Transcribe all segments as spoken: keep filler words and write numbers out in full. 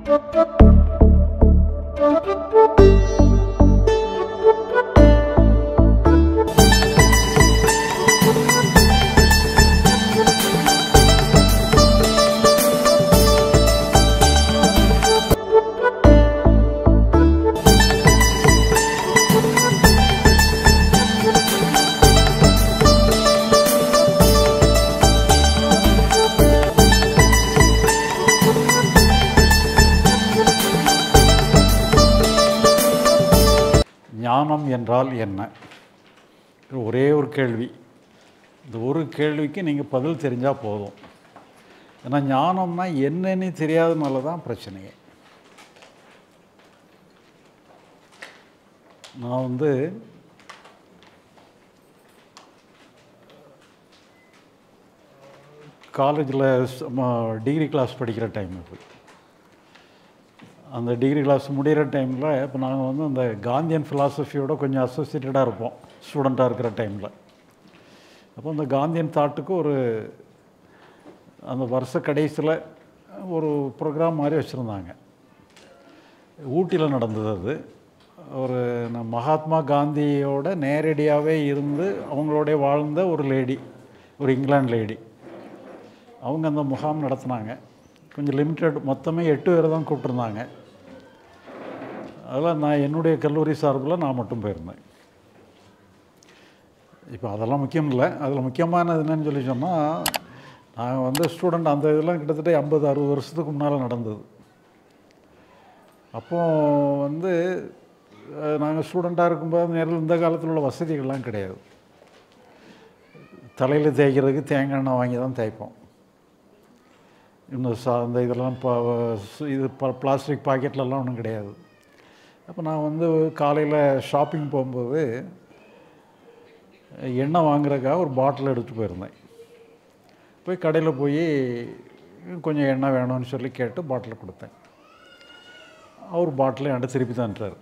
ஞானம் என்றால் என்ன? ஒரே ஒரு கேள்வி. இந்த ஒரு கேள்விக்கு நீங்கள் பதில் தெரிஞ்சால் போதும். ஏன்னா ஞானம்னா என்னன்னு தெரியாதனால தான் பிரச்சனையே. நான் வந்து காலேஜில் டிகிரி கிளாஸ் படிக்கிற டைம் இது. அந்த டிகிரி கிளாஸ் முடிகிற டைமில் இப்போ நாங்கள் வந்து அந்த காந்தியன் ஃபிலாசபியோட கொஞ்சம் அசோசியேட்டடாக இருப்போம் ஸ்டூடெண்ட்டாக இருக்கிற டைமில். அப்போ அந்த காந்தியன் தாட்டுக்கு ஒரு அந்த வருஷ கடைசியில் ஒரு ப்ரோக்ராம் மாதிரி வச்சுருந்தாங்க. ஊட்டியில் நடந்தது அது. ஒரு மகாத்மா காந்தியோட நேரடியாகவே இருந்து அவங்களோட வாழ்ந்த ஒரு லேடி, ஒரு இங்கிலாந்து லேடி, அவங்க அந்த முகாம் நடத்தினாங்க. கொஞ்சம் லிமிட்டட், மொத்தமே எட்டு பேர் தான் கூப்பிட்ருந்தாங்க. அதில் நான் என்னுடைய கல்லூரி சார்பில் நான் மட்டும் போயிருந்தேன். இப்போ அதெல்லாம் முக்கியம் இல்லை. அதில் முக்கியமானது என்னன்னு சொல்லி சொன்னால், நாங்கள் வந்து ஸ்டூடெண்ட், அந்த இதெல்லாம் கிட்டத்தட்ட ஐம்பது அறுபது வருஷத்துக்கு முன்னால் நடந்தது. அப்போது வந்து நாங்கள் ஸ்டூடெண்ட்டாக இருக்கும்போது நேரில் இந்த காலத்தில் உள்ள வசதிகள்லாம் கிடையாது. தலையில் தேய்க்கிறதுக்கு தேங்காய் எண்ணெய் வாங்கி தான் தேய்ப்போம். இன்னும் சா அந்த இதெல்லாம் பா இது ப பிளாஸ்டிக் பாக்கெட்லலாம் ஒன்றும் கிடையாது. அப்போ நான் வந்து காலையில் ஷாப்பிங் போகும்போது எண்ணெய் வாங்குறதுக்காக ஒரு பாட்டில் எடுத்துகிட்டு போயிருந்தேன். போய் கடையில் போய் கொஞ்சம் எண்ணெய் வேணும்னு சொல்லி கேட்டு பாட்டில் கொடுத்தேன். அவர் பாட்டில் என்கிட்ட திருப்பி தான்ட்டார்.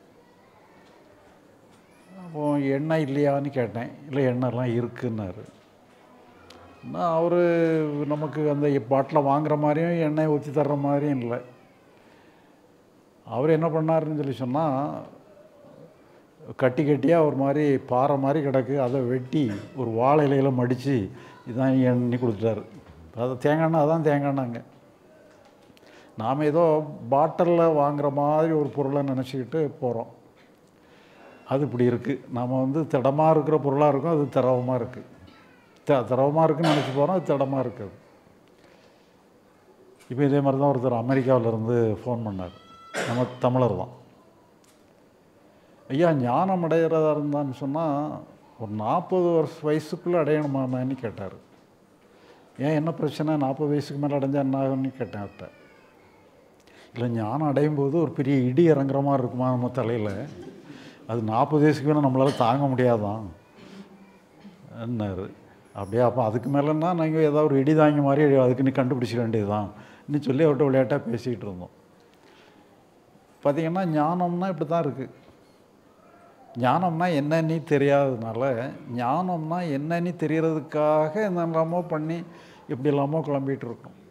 அப்போது எண்ணெய் இல்லையான்னு கேட்டேன். இல்லை, எண்ணெய்லாம் இருக்குன்னாரு. நான் அவர் நமக்கு அந்த பாட்டில் வாங்குகிற மாதிரியும் எண்ணெய் ஊற்றி தர்ற மாதிரியும் இல்லை. அவர் என்ன பண்ணாருன்னு சொல்லி சொன்னால், கட்டி கட்டியாக ஒரு மாதிரி பாறை மாதிரி கிடக்கு, அதை வெட்டி ஒரு வாழை இலையில் மடித்து இதான் எண்ணெய் கொடுத்துட்டாரு. அது தேங்காய் எண்ணெய், அதான் தேங்காய் எண்ணெய்ங்க. நாம் ஏதோ பாட்டிலில் வாங்குகிற மாதிரி ஒரு பொருளை நினச்சிக்கிட்டு போகிறோம். அது இப்படி இருக்குது. நாம் வந்து திடமாக இருக்கிற பொருளாக இருக்கும், அது திரவமாக இருக்குது. த திரவமாக இருக்குன்னு நினச்சி போகிறோம், அது திடமாக இருக்குது. இப்போ இதே மாதிரி தான் ஒருத்தர் அமெரிக்காவிலேருந்து ஃபோன் பண்ணார். நம்ம தமிழர் தான். ஐயா, ஞானம் அடைகிறதா இருந்தான்னு சொன்னால் ஒரு நாற்பது வருஷ வயசுக்குள்ளே அடையணுமான்னு கேட்டார். ஏன், என்ன பிரச்சனை, நாற்பது வயசுக்கு மேலே அடைஞ்சால் என்ன ஆகும்னு கேட்டேன் அவர்கிட்ட. இல்லை, ஞானம் அடையும் போது ஒரு பெரிய இடி இறங்குற மாதிரி இருக்குமா நம்ம தலையில், அது நாற்பது வயசுக்கு மேலே நம்மளால் தாங்க முடியாதான் என்னார். அப்படியே, அப்போ அதுக்கு மேலேன்னா நாங்கள் ஏதாவது ஒரு இடி தாங்கி மாதிரி அதுக்கு நீ கண்டுபிடிச்சிக்க வேண்டியது தான் இன்னும் சொல்லி அவர்கிட்ட விளையாட்டாக பேசிக்கிட்டு இருந்தோம். பார்த்திங்கன்னா ஞானம்னா இப்படி தான் இருக்குது. ஞானம்னா என்னன்னு தெரியாததுனால, ஞானம்னா என்னன்னு தெரியறதுக்காக என்னெல்லாமோ பண்ணி எப்படி இல்லாமோ கிளம்பிகிட்டு இருக்கோம்.